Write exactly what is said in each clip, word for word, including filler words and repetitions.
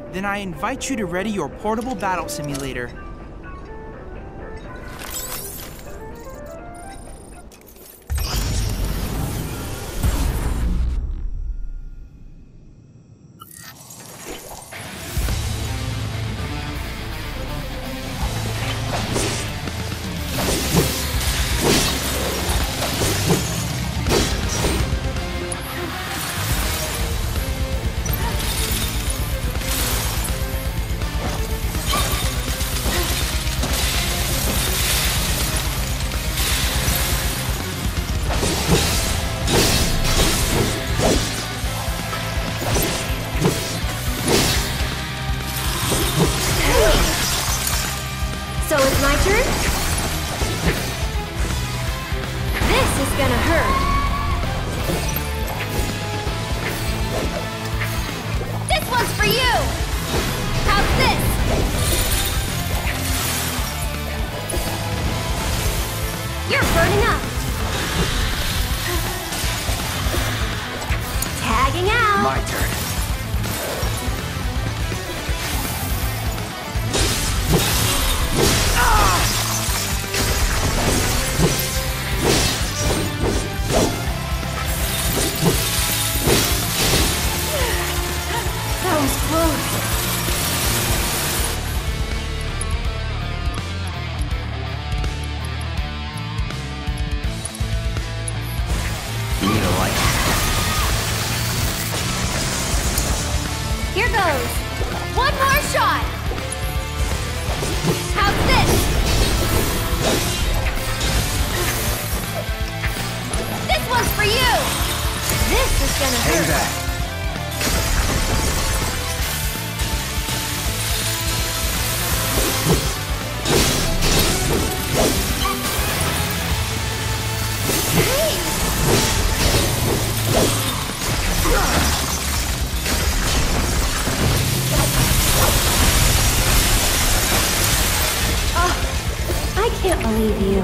Then I invite you to ready your portable battle simulator. So it's my turn? This is gonna hurt. This one's for you! How's this? You're burning up! Tagging out! My turn. That was close. You need a light. Here goes. One more shot. How's this? This one's for you. This is gonna Hang hurt. back. I can't believe you.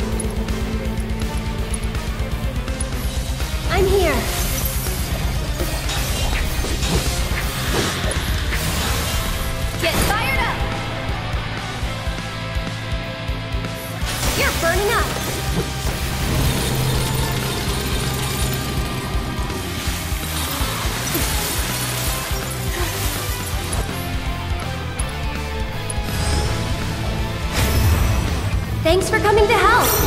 I'm here. Get fired up. You're burning up. Thanks for coming to help.